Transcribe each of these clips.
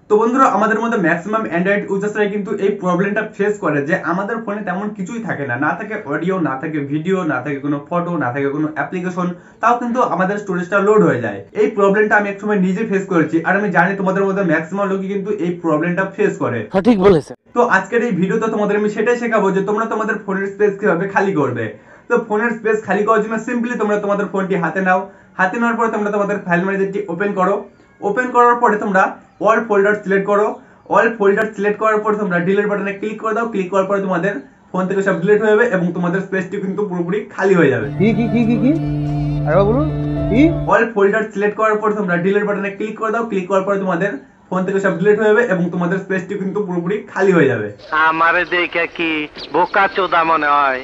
তো বন্ধুরা আমাদের মধ্যে ম্যাক্সিমাম অ্যান্ড্রয়েড ইউজার্সরাই কিন্তু এই প্রবলেমটা ফেস করে যে আমাদের ফোনে তেমন কিছুই থাকে না, না থাকে অডিও, না থাকে ভিডিও, না থাকে কোনো ফটো, না থাকে কোনো অ্যাপ্লিকেশন, তাও কিন্তু আমাদের স্টোরেজটা লোড হয়ে যায়। এই প্রবলেমটা আমি একসময় নিজে ফেস করেছি, আর আমি জানি তোমাদের মধ্যে ম্যাক্সিমাম লোকই কিন্তু এই প্রবলেমটা ফেস করে। সঠিক বলেছে। তো আজকের এই ভিডিওতে তোমাদের আমি সেটাই শেখাবো যে তোমরা তোমাদের ফোনের স্পেস কিভাবে খালি করবে। তো ফোনের স্পেস খালি করার জন্য সিম্পলি তোমরা তোমাদের ফোনটি হাতে নাও, হাতে নেওয়ার পরে তোমরা তোমাদের ফাইল ম্যানেজারটি ওপেন করো। ওপেন করার পরে তোমরা অল ফোল্ডার সিলেক্ট করো। অল ফোল্ডার সিলেক্ট করার পরে তোমরা ডিলিট বাটনে ক্লিক করে দাও। ক্লিক করার পরে তোমাদের ফোন থেকে সব ডিলিট হয়ে যাবে এবং তোমাদের স্পেসটি কিন্তু পুরোপুরি খালি হয়ে যাবে। কি আরেকবার বলুন। কি? অল ফোল্ডার সিলেক্ট করার পরে তোমরা ডিলিট বাটনে ক্লিক করে দাও। ক্লিক করার পরে তোমাদের ফোন থেকে সব ডিলিট হয়ে যাবে এবং তোমাদের স্পেসটি কিন্তু পুরোপুরি খালি হয়ে যাবে। আমারে দেখে কি বোকা চোদা মনে হয়?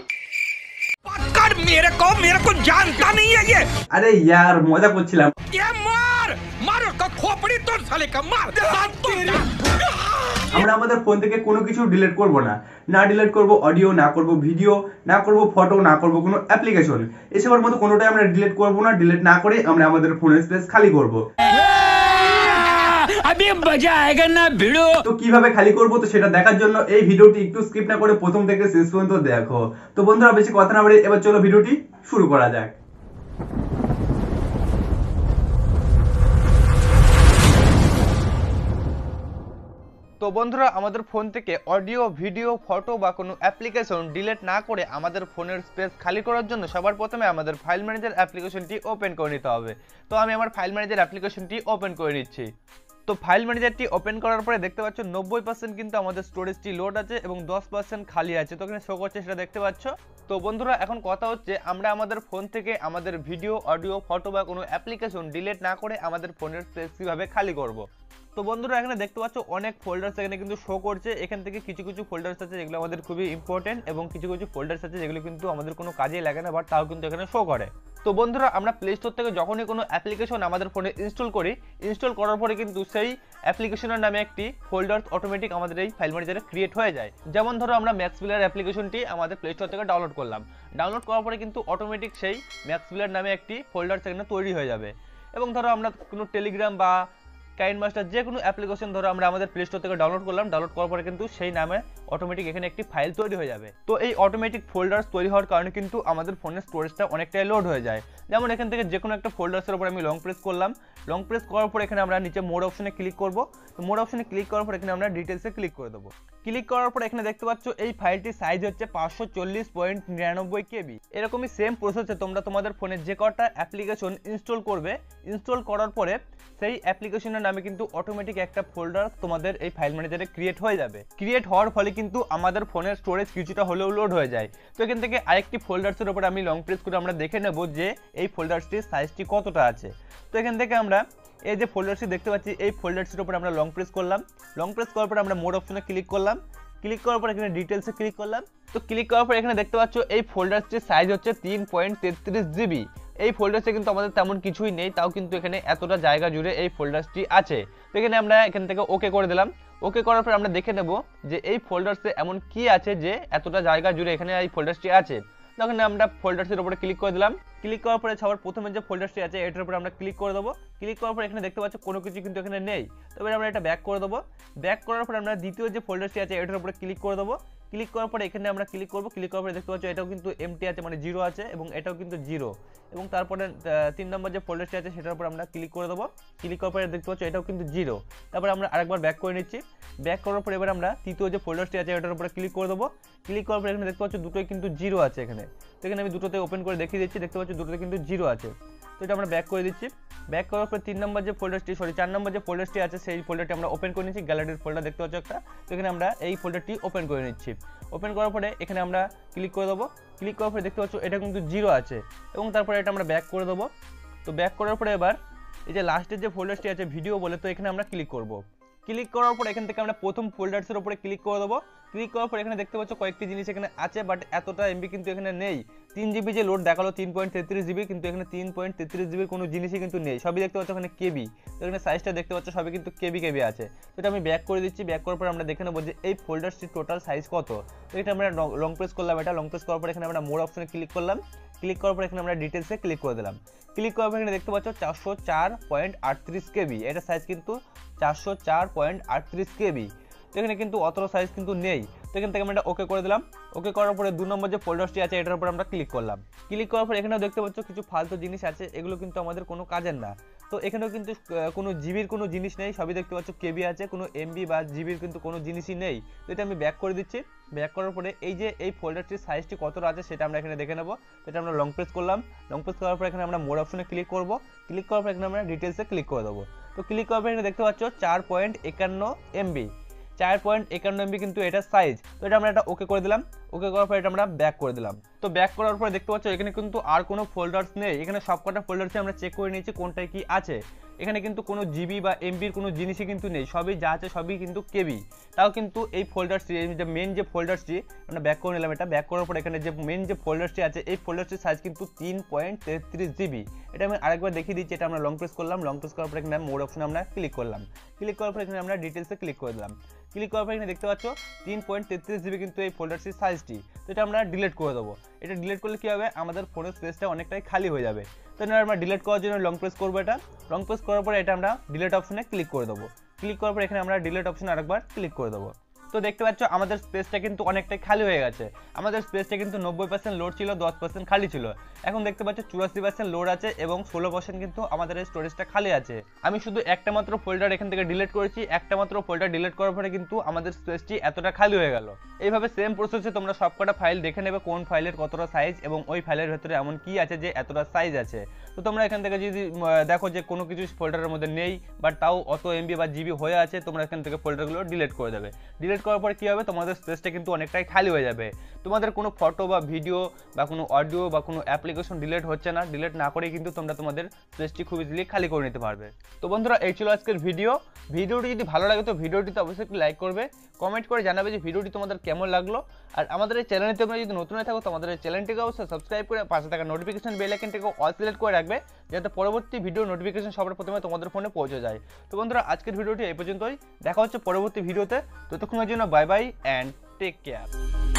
मेरे को जानता नहीं है ये। আরে यार মজা করছিলাম। मार उसका खोपड़ी तोड़ साले का मार। আমরা আমাদের ফোন থেকে কোনো কিছু ডিলিট করব না, না ডিলিট করব অডিও, না করব ভিডিও, না করব ফটো, না করব কোনো অ্যাপ্লিকেশন, এসবের মতো কোনোটাই আমরা ডিলিট করব না। ডিলিট না করে আমরা আমাদের ফোনের স্পেস খালি করব। अभी मजा आएगा ना भिड़ो। তো কিভাবে খালি করব তো সেটা দেখার জন্য এই ভিডিওটি একটু স্কিপ না করে প্রথম থেকে শেষ পর্যন্ত দেখো। তো বন্ধুরা বেশি কথা না বলে এবার চলো ভিডিওটি শুরু করা যাক। তো বন্ধুরা আমাদের ফোন থেকে অডিও, ভিডিও, ফটো বা কোনো অ্যাপ্লিকেশন ডিলিট না করে আমাদের ফোনের স্পেস খালি করার জন্য সবার প্রথমে আমাদের ফাইল ম্যানেজার অ্যাপ্লিকেশনটি ওপেন করে নিতে হবে। তো আমি আমার ফাইল ম্যানেজার অ্যাপ্লিকেশনটি ওপেন করে নিচ্ছি। তো ফাইল ম্যানেজারটি ওপেন করার পরে দেখতে পাচ্ছ 90% কিন্তু আমাদের স্টোরেজটি লোড আছে এবং 10% খালি আছে। তো এখানে শো করছে সেটা দেখতে পাচ্ছ। তো বন্ধুরা এখন কথা হচ্ছে আমরা আমাদের ফোন থেকে আমাদের ভিডিও, অডিও, ফটো বা কোনো অ্যাপ্লিকেশন ডিলিট না করে আমাদের ফোনের স্পেস কিভাবে খালি করব। তো বন্ধুরা এখানে দেখতে পাচ্ছ অনেক ফোল্ডার্স এখানে কিন্তু শো করছে। এখান থেকে কিছু কিছু ফোল্ডার্স আছে যেগুলো আমাদের খুবই ইম্পর্টেন্ট এবং কিছু কিছু ফোল্ডার্স আছে যেগুলো কিন্তু আমাদের কোনো কাজে লাগে না, বাট তাও কিন্তু এখানে শো করে। তো বন্ধুরা আমরা প্লে স্টোর থেকে যখনই কোনো অ্যাপ্লিকেশন আমাদের ফোনে ইনস্টল করি, ইনস্টল করার পরে কিন্তু সেই অ্যাপ্লিকেশনের নামে একটি ফোল্ডার অটোমেটিক আমাদের এই ফাইল ম্যানেজারে ক্রিয়েট হয়ে যায়। যেমন ধরো আমরা ম্যাক্সফিলার অ্যাপ্লিকেশনটি আমাদের প্লে স্টোর থেকে ডাউনলোড করলাম। ডাউনলোড করার পরে কিন্তু অটোমেটিক সেই ম্যাক্সফিলার নামে একটি ফোল্ডার সেখানে তৈরি হয়ে যাবে। এবং ধরো আমরা কোনো টেলিগ্রাম বা কাইনমাস্টার যে কোনো অ্যাপ্লিকেশন ধরো আমরা আমাদের প্লে স্টোর থেকে ডাউনলোড করলাম, ডাউনলোড করার পরে কিন্তু সেই নামে অটোমেটিক এখানে একটি ফাইল তৈরি হয়ে যাবে। তো এই অটোমেটিক ফোল্ডার্স তৈরি হওয়ার কারণে কিন্তু আমাদের ফোনের স্টোরেজটা অনেকটাই লোড হয়ে যায়। যেমন এখান থেকে যে কোনো একটা ফোল্ডার্সের উপর আমি লং প্রেস করলাম। লং প্রেস করার পর এখানে আমরা নিচে মোড অপশনে ক্লিক করব। তো মোড অপশনে ক্লিক করার পর এখানে আমরা ডিটেলসে ক্লিক করে দেবো। ক্লিক করার পর এখানে দেখতে পাচ্ছ এই ফাইলটির সাইজ হচ্ছে 540.99 KB। এরকমই সেম প্রসেসে তোমরা তোমাদের ফোনে যে কটা অ্যাপ্লিকেশন ইনস্টল করবে, ইনস্টল করার পরে সেই অ্যাপ্লিকেশনের নামে কিন্তু অটোমেটিক একটা ফোল্ডার তোমাদের এই ফাইল ম্যানেজারে ক্রিয়েট হয়ে যাবে। ক্রিয়েট হওয়ার ফলে কিন্তু আমাদের ফোনের স্টোরেজ কিছুটা হলেও লোড হয়ে যায়। তো এখান থেকে আরেকটি ফোল্ডার্সের উপর আমি লং প্রেস করে আমরা দেখে নেব যে এই ফোল্ডারটির সাইজটি কতটা আছে। তো এখান থেকে আমরা এই যে ফোল্ডারটি দেখতে পাচ্ছি এই ফোল্ডারটির উপর আমরা লং প্রেস করলাম। লং প্রেস করার পর আমরা মোড অপশনে ক্লিক করলাম। ক্লিক করার পর এখানে ডিটেলসে ক্লিক করলাম। তো ক্লিক করার পর এখানে দেখতে পাচ্ছ এই ফোল্ডারটির সাইজ হচ্ছে 3.33 GB। এই ফোল্ডারসে কিন্তু আমাদের তেমন কিছুই নেই, তাও কিন্তু এখানে এতটা জায়গা জুড়ে এই ফোল্ডারটি আছে। তো এখানে আমরা এখান থেকে ওকে করে দিলাম। ওকে করার পর আমরা দেখে নেব যে এই ফোল্ডারসে এমন কি আছে যে এতটা জায়গা জুড়ে এখানে এই ফোল্ডারটি আছে। তখন আমরা ফোল্ডারসের উপরে ক্লিক করে দিলাম। ক্লিক করার পরে সবার প্রথমে যে ফোল্ডারটি আছে এটার উপরে আমরা ক্লিক করে দেবো। ক্লিক করার পর এখানে দেখতে পাচ্ছ কোনো কিছু কিন্তু এখানে নেই। তবে আমরা এটা ব্যাক করে দেবো। ব্যাক করার পর আমরা দ্বিতীয় যে ফোল্ডারটি আছে এটার উপরে ক্লিক করে দেবো। ক্লিক করার পরে এখানে আমরা ক্লিক করব। ক্লিক করার পরে দেখতে পাচ্ছ এটাও কিন্তু এমটি আছে, মানে জিরো আছে, এবং এটাও কিন্তু জিরো। এবং তারপরে 3 নম্বর যে ফোল্ডারটি আছে সেটার উপর আমরা ক্লিক করে দেবো। ক্লিক করার পরে দেখতে পাচ্ছ এটাও কিন্তু জিরো। তারপরে আমরা আরেকবার ব্যাক করে নিচ্ছি। ব্যাক করার পর এবার আমরা তৃতীয় যে ফোল্ডারটি আছে এটার উপরে ক্লিক করে দেবো। ক্লিক করার পর এখানে দেখতে পাচ্ছ দুটোই কিন্তু জিরো আছে এখানে। তো এখানে আমি দুটোতে ওপেন করে দেখিয়ে দিচ্ছি, দেখতে পাচ্ছ দুটোতে কিন্তু জিরো আছে। তো এটা আমরা ব্যাক করে দিচ্ছি। ব্যাক করার পর 4 নম্বর যে ফোল্ডারটি আছে সেই ফোল্ডারটি আমরা ওপেন করে নিচ্ছি। গ্যালারির ফোল্ডার দেখতে পাচ্ছ একটা। তো এখানে আমরা এই ফোল্ডারটি ওপেন করে নিচ্ছি। ওপেন করার পরে এখানে আমরা ক্লিক করে দেবো। ক্লিক করার পরে দেখতে পাচ্ছ এটা কিন্তু জিরো আছে এবং তারপরে এটা আমরা ব্যাক করে দেবো। তো ব্যাক করার পরে এবার এই যে লাস্টের যে ফোল্ডারটি আছে ভিডিও বলে, তো এখানে আমরা ক্লিক করব। ক্লিক করার পর এখান থেকে আমরা প্রথম ফোল্ডার্সের উপরে ক্লিক করে দেবো। ক্লিক করার পর এখানে দেখতে পাচ্ছ কয়েকটি জিনিস এখানে আছে, বাট এতটা এমবি কিন্তু এখানে নেই। 3 GB যে লোড দেখালো 3.33 GB, কিন্তু এখানে 3.33 GB কোনো জিনিসই কিন্তু নেই, সবই দেখতে পাচ্ছ এখানে কেবি। তো এখানে সাইজটা দেখতে পাচ্ছ সবই কিন্তু কেবি আছে। তো এটা আমি ব্যাক করে দিচ্ছি। ব্যাক করার পর আমরা দেখে নেবো যে এই ফোল্ডারটির টোটাল সাইজ কত। তো এটা আমরা লং প্রেস করলাম। এটা লং প্রেস করার পর এখানে আমরা মোর অপশনে ক্লিক করলাম। ক্লিক করার পর এখানে আমরা ডিটেলসে ক্লিক করে দিলাম। ক্লিক করার পর এখানে দেখতে পাচ্ছ 404.38 কেবি, এটা সাইজ কিন্তু 404.38 কেবি। তো এখানে কিন্তু অতটা সাইজ কিন্তু নেই। তো এখান থেকে আমরা এটা ওকে করে দিলাম। ওকে করার পরে 2 নম্বর যে ফোল্ডারটি আছে এটার উপর আমরা ক্লিক করলাম। ক্লিক করার পর এখানেও দেখতে পাচ্ছ কিছু ফালতু জিনিস আছে, এগুলো কিন্তু আমাদের কোনো কাজের না। তো এখানেও কিন্তু কোনো জিবির কোনো জিনিস নেই, সবই দেখতে পাচ্ছ কেবি আছে, কোনো এমবি বা জিবির কিন্তু কোনো জিনিসই নেই। তো এটা আমি ব্যাক করে দিচ্ছি। ব্যাক করার পরে এই যে এই ফোল্ডারটির সাইজটি কতটা আছে সেটা আমরা এখানে দেখে নেব। তো এটা আমরা লং প্রেস করলাম। লং প্রেস করার পর এখানে আমরা মোর অপশনে ক্লিক করব। ক্লিক করার পর এখানে আমরা ডিটেলসে ক্লিক করে দেবো। তো ক্লিক করার পর এখানে দেখতে পাচ্ছ 4.51 এমবি, 4.51 এমবি কিন্তু এটা সাইজ। তো এটা আমরা এটা ওকে করে দিলাম। ওকে করার পর এটা আমরা ব্যাক করে দিলাম। তো ব্যাক করার পর দেখতে পাচ্ছ এখানে কিন্তু আর কোনো ফোল্ডার্স নেই। এখানে সবকটা ফোল্ডারসে আমরা চেক করে নিয়েছি কোনটায় কি আছে। এখানে কিন্তু কোনো জিবি বা এমবির কোনো জিনিসই কিন্তু নেই, সবই যা আছে সবই কিন্তু কেবি। তাও কিন্তু এই ফোল্ডারসটি, যে মেন যে ফোল্ডারসটি আমরা ব্যাক করে নিলাম, এটা ব্যাক করার পর এখানে যে মেন যে ফোল্ডারসটি আছে এই ফোল্ডারটির সাইজ কিন্তু 3.33 জিবি। এটা আমি আরেকবার দেখিয়ে দিচ্ছি। এটা আমরা লং প্রেস করলাম। লং প্রেস করার পর এখানে মোর অপশনে আমরা ক্লিক করলাম। ক্লিক করার পর এখানে আমরা ডিটেলসে ক্লিক করে দিলাম। ক্লিক করার পর এখানে দেখতে পাচ্ছ 3.33 জিবি কিন্তু এই ফোল্ডারটির সাইজটি। তো এটা আমরা ডিলিট করে দেবো। এটা ডিলিট করলে কি হবে, আমাদের ফোনের স্পেসটা অনেকটাই খালি হয়ে যাবে। তো এটা আমরা ডিলিট করার জন্য লং প্রেস করবো। এটা লং প্রেস করার পরে এটা আমরা ডিলিট অপশনে ক্লিক করে দেবো। ক্লিক করার পর এখানে আমরা ডিলিট অপশনে আরেকবার ক্লিক করে দেবো। তো দেখতে পাচ্ছ আমাদের স্পেসটা কিন্তু অনেকটাই খালি হয়ে গেছে। আমাদের স্পেসটা কিন্তু 90% লোড ছিল, 10% খালি ছিল। এখন দেখতে পাচ্ছ 84% লোড আছে এবং 16% কিন্তু আমাদের এই স্টোরেজটা খালি আছে। আমি শুধু একটা মাত্র ফোল্ডার এখান থেকে ডিলিট করেছি। একটা মাত্র ফোল্ডার ডিলিট করার পরে কিন্তু আমাদের স্পেসটি এতটা খালি হয়ে গেল। এইভাবে সেম প্রসেসে তোমরা সবকটা ফাইল দেখে নেবে কোন ফাইলের কতটা সাইজ এবং ওই ফাইলের ভেতরে এমন কি আছে যে এতটা সাইজ আছে। তো তোমরা এখান থেকে যদি দেখো যে কোনো কিছু ফোল্ডারের মধ্যে নেই বাট তাও অত এমবি বা জিবি হয়ে আছে, তোমরা এখান থেকে ফোল্ডারগুলো ডিলিট করে দেবে। ডিলিট করার পর কি হবে, তোমাদের স্পেসটা কিন্তু অনেকটাই খালি হয়ে যাবে। তোমাদের কোনো ফটো বা ভিডিও বা কোনো অডিও বা কোনো অ্যাপ্লিকেশন ডিলিট হচ্ছে না। ডিলিট না করেই কিন্তু তোমরা তোমাদের স্পেসটি খুব ইজিলি খালি করে নিতে পারবে। তো বন্ধুরা এই ছিল আজকের ভিডিওটি যদি ভালো লাগে তো ভিডিওটিতে অবশ্যই একটু লাইক করবে, কমেন্ট করে জানাবে যে ভিডিওটি তোমাদের কেমন লাগলো। আর আমাদের এই চ্যানেলে তোমরা যদি নতুন হয়ে থাকো তো আমাদের এই চ্যানেলটিকে অবশ্যই সাবস্ক্রাইব করে পাশে থাকা নোটিফিকেশন বেল আইকনটিকে অল সিলেক্ট করে রাখবে, যাতে পরবর্তী ভিডিও নোটিফিকেশন সবার প্রথমে তোমাদের ফোনে পৌঁছে যায়। তো বন্ধুরা আজকের ভিডিওটি এই পর্যন্তই। দেখা হচ্ছে পরবর্তী ভিডিওতে। ততক্ষণের জন্য bye bye and take care.